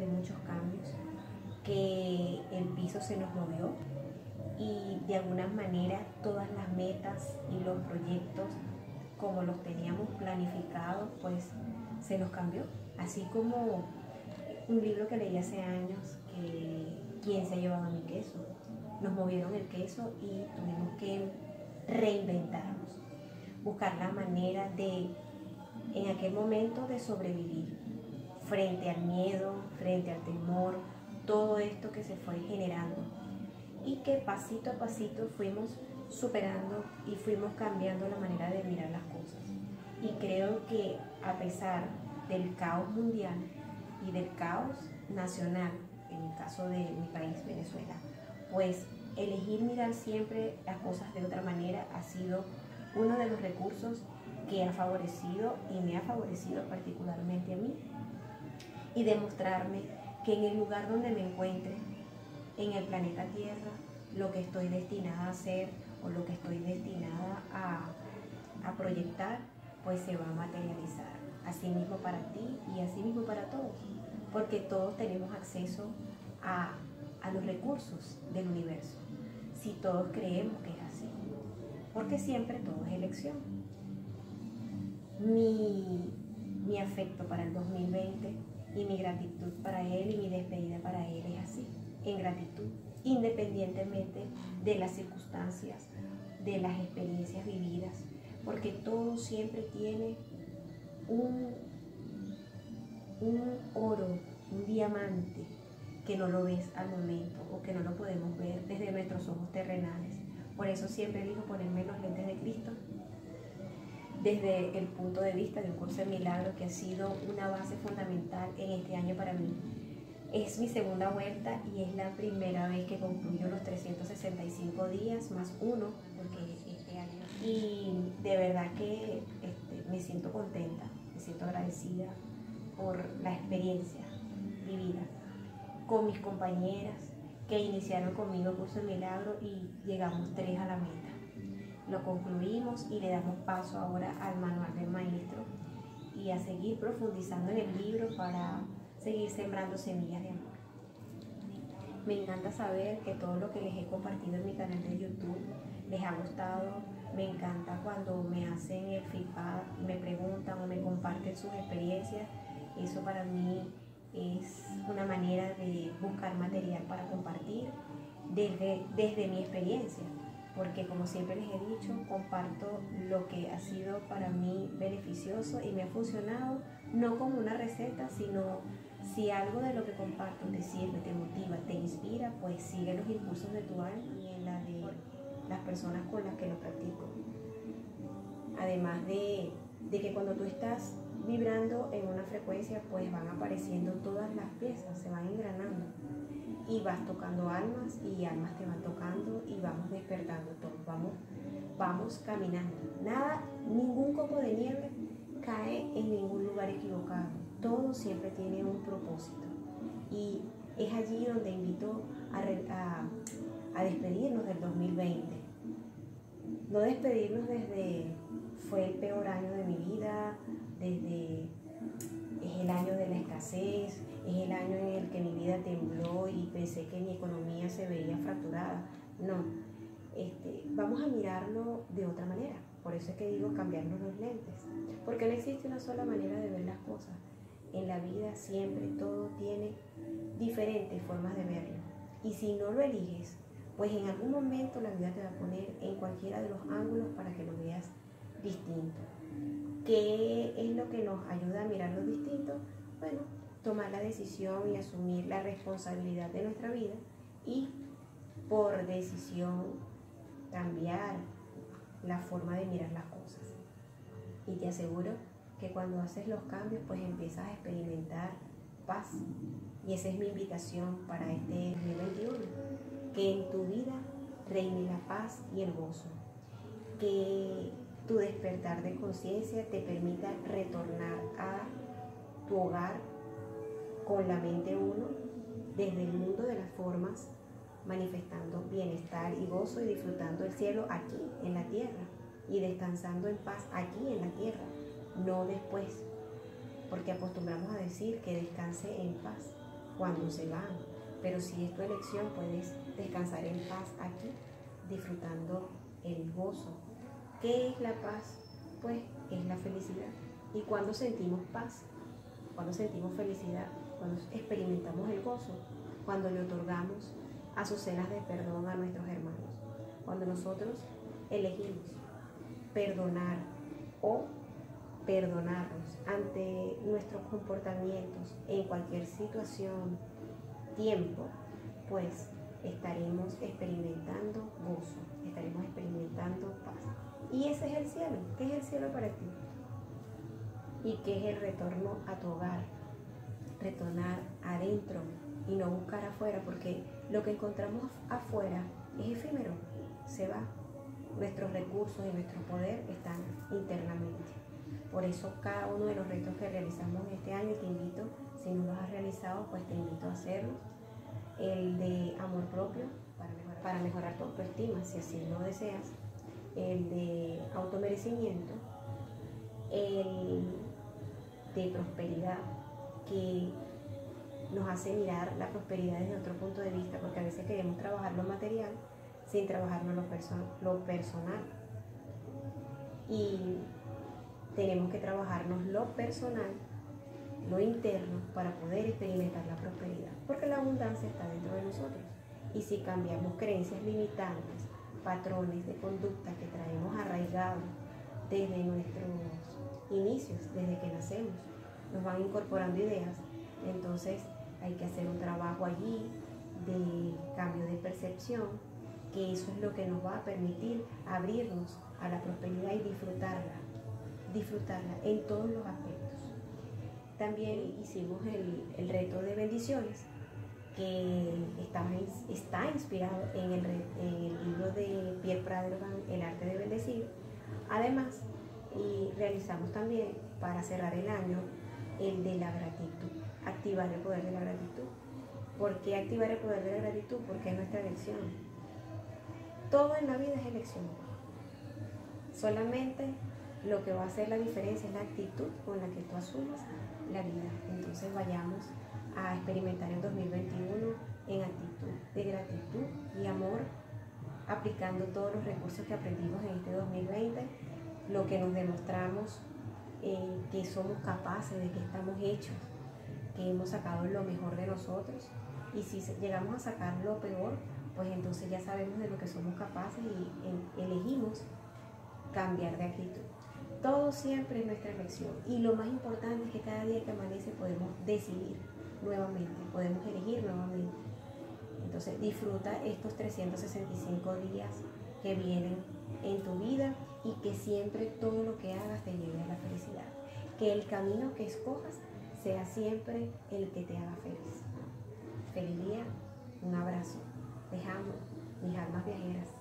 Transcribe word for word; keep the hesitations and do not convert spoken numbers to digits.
de muchos cambios, que el piso se nos movió y de alguna manera todas las metas y los proyectos como los teníamos planificados pues se nos cambió. Así como un libro que leí hace años, que ¿quién se ha llevado mi queso? Nos movieron el queso y tuvimos que reinventarnos, buscar la manera de, en aquel momento, de sobrevivir frente al miedo, frente al temor, todo esto que se fue generando y que pasito a pasito fuimos superando y fuimos cambiando la manera de mirar las cosas. Y creo que a pesar del caos mundial y del caos nacional, en el caso de mi país, Venezuela, pues elegir mirar siempre las cosas de otra manera ha sido uno de los recursos que ha favorecido y me ha favorecido particularmente a mí, y demostrarme que en el lugar donde me encuentre, en el planeta Tierra, lo que estoy destinada a hacer o lo que estoy destinada a, a proyectar, pues se va a materializar. Así mismo para ti y así mismo para todos, porque todos tenemos acceso a, a los recursos del universo, si todos creemos que es así, porque siempre todo es elección. Mi, mi afecto para el dos mil veinte y mi gratitud para él y mi despedida para él es así, en gratitud, independientemente de las circunstancias, de las experiencias vividas, porque todo siempre tiene un, un oro, un diamante que no lo ves al momento o que no lo podemos ver desde nuestros ojos terrenales. Por eso siempre elijo ponerme los lentes de Cristo desde el punto de vista de un curso de milagro que ha sido una base fundamental en este año para mí. Es mi segunda vuelta y es la primera vez que concluyo los trescientos sesenta y cinco días más uno, porque este año. Y de verdad que este, me siento contenta, me siento agradecida por la experiencia vivida con mis compañeras que iniciaron conmigo el curso de milagro y llegamos tres a la meta. Lo concluimos y le damos paso ahora al manual del maestro y a seguir profundizando en el libro para seguir sembrando semillas de amor. Me encanta saber que todo lo que les he compartido en mi canal de YouTube les ha gustado. Me encanta cuando me hacen el feedback, me preguntan o me comparten sus experiencias. Eso para mí es una manera de buscar material para compartir desde, desde mi experiencia, porque como siempre les he dicho, comparto lo que ha sido para mí beneficioso y me ha funcionado, no como una receta, sino si algo de lo que comparto te sirve, te motiva, te inspira, pues sigue los impulsos de tu alma y en la de las personas con las que lo practico. Además de, de que cuando tú estás vibrando en una frecuencia, pues van apareciendo todas las piezas, se van engranando y vas tocando almas y almas te van tocando y vamos despertando todos, vamos, vamos caminando. Nada, ningún copo de nieve cae en ningún lugar equivocado, todo siempre tiene un propósito y es allí donde invito a, a, a despedirnos del dos mil veinte. No despedirnos desde fue el peor año de mi vida, desde es el año de la escasez, es el año en el que mi vida tembló y pensé que mi economía se veía fracturada. No, este, vamos a mirarlo de otra manera. Por eso es que digo cambiarnos los lentes, porque no existe una sola manera de ver las cosas. En la vida siempre todo tiene diferentes formas de verlo. Y si no lo eliges, pues en algún momento la vida te va a poner en cualquiera de los ángulos para que lo veas distinto. ¿Qué es lo que nos ayuda a mirarlo distinto? Bueno, tomar la decisión y asumir la responsabilidad de nuestra vida y por decisión cambiar la forma de mirar las cosas. Y te aseguro que cuando haces los cambios, pues empiezas a experimentar paz. Y esa es mi invitación para este dos mil veintiuno, que en tu vida reine la paz y el gozo, que tu despertar de conciencia te permita retornar a tu hogar con la mente uno, desde el mundo de las formas, manifestando bienestar y gozo y disfrutando el cielo aquí en la tierra y descansando en paz aquí en la tierra, no después, porque acostumbramos a decir que descanse en paz, cuando se van, pero si es tu elección puedes descansar en paz aquí, disfrutando el gozo. ¿Qué es la paz? Pues es la felicidad. ¿Y cuando sentimos paz? Cuando sentimos felicidad, cuando experimentamos el gozo, cuando le otorgamos azucenas de perdón a nuestros hermanos, cuando nosotros elegimos perdonar o perdonarnos ante nuestros comportamientos en cualquier situación, tiempo, pues estaremos experimentando gozo, estaremos experimentando paz. Y ese es el cielo. ¿Qué es el cielo para ti? ¿Y qué es el retorno a tu hogar? Retornar adentro y no buscar afuera, porque lo que encontramos afuera es efímero, se va. Nuestros recursos y nuestro poder están internamente. Por eso cada uno de los retos que realizamos este año, te invito, si no los has realizado, pues te invito a hacerlos. El de amor propio, para mejorar, para mejorar tu autoestima, si así lo deseas. El de automerecimiento. El de prosperidad, que nos hace mirar la prosperidad desde otro punto de vista, porque a veces queremos trabajar lo material sin trabajarnos lo, perso lo personal. Y tenemos que trabajarnos lo personal, lo interno, para poder experimentar la prosperidad, porque la abundancia está dentro de nosotros. Y si cambiamos creencias limitantes, patrones de conducta que traemos arraigados desde nuestros inicios, desde que nacemos, nos van incorporando ideas, entonces hay que hacer un trabajo allí de cambio de percepción, que eso es lo que nos va a permitir abrirnos a la prosperidad y disfrutarla, disfrutarla en todos los aspectos. También hicimos el, el reto de bendiciones, que está, está inspirado en el, en el libro de Pierre Praderman, El arte de bendecir. Además, y realizamos también, para cerrar el año, el de la gratitud, activar el poder de la gratitud. ¿Por qué activar el poder de la gratitud? Porque es nuestra elección. Todo en la vida es elección. Solamente lo que va a hacer la diferencia es la actitud con la que tú asumas la vida. Entonces vayamos a experimentar el dos mil veintiuno en actitud de gratitud y amor, aplicando todos los recursos que aprendimos en este dos mil veinte, lo que nos demostramos, eh, que somos capaces, de que estamos hechos, que hemos sacado lo mejor de nosotros, y si llegamos a sacar lo peor, pues entonces ya sabemos de lo que somos capaces y en, elegimos cambiar de actitud. Todo siempre es nuestra elección, y lo más importante es que cada día que amanece podemos decidir nuevamente, podemos elegir nuevamente. Entonces disfruta estos trescientos sesenta y cinco días que vienen en tu vida, y que siempre todo lo que hagas te lleve a la felicidad. Que el camino que escojas sea siempre el que te haga feliz. Feliz día, un abrazo. Dejamos mis almas viajeras.